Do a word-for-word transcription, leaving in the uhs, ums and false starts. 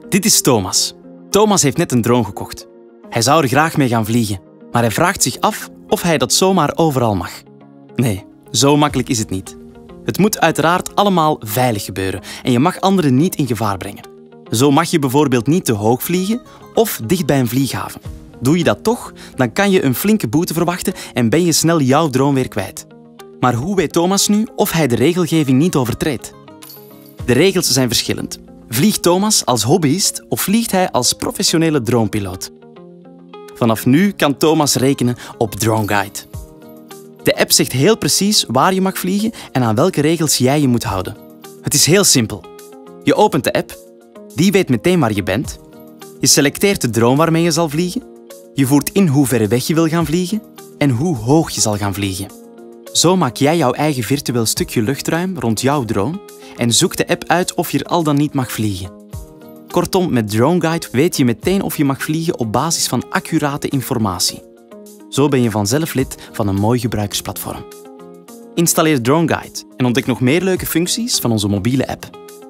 Dit is Thomas. Thomas heeft net een drone gekocht. Hij zou er graag mee gaan vliegen, maar hij vraagt zich af of hij dat zomaar overal mag. Nee, zo makkelijk is het niet. Het moet uiteraard allemaal veilig gebeuren en je mag anderen niet in gevaar brengen. Zo mag je bijvoorbeeld niet te hoog vliegen of dicht bij een vlieghaven. Doe je dat toch, dan kan je een flinke boete verwachten en ben je snel jouw drone weer kwijt. Maar hoe weet Thomas nu of hij de regelgeving niet overtreedt? De regels zijn verschillend. Vliegt Thomas als hobbyist of vliegt hij als professionele dronepiloot? Vanaf nu kan Thomas rekenen op DroneGuide. De app zegt heel precies waar je mag vliegen en aan welke regels jij je moet houden. Het is heel simpel. Je opent de app, die weet meteen waar je bent. Je selecteert de drone waarmee je zal vliegen. Je voert in hoe ver weg je wil gaan vliegen en hoe hoog je zal gaan vliegen. Zo maak jij jouw eigen virtueel stukje luchtruim rond jouw drone en zoekt de app uit of je er al dan niet mag vliegen. Kortom, met DroneGuide weet je meteen of je mag vliegen op basis van accurate informatie. Zo ben je vanzelf lid van een mooi gebruikersplatform. Installeer DroneGuide en ontdek nog meer leuke functies van onze mobiele app.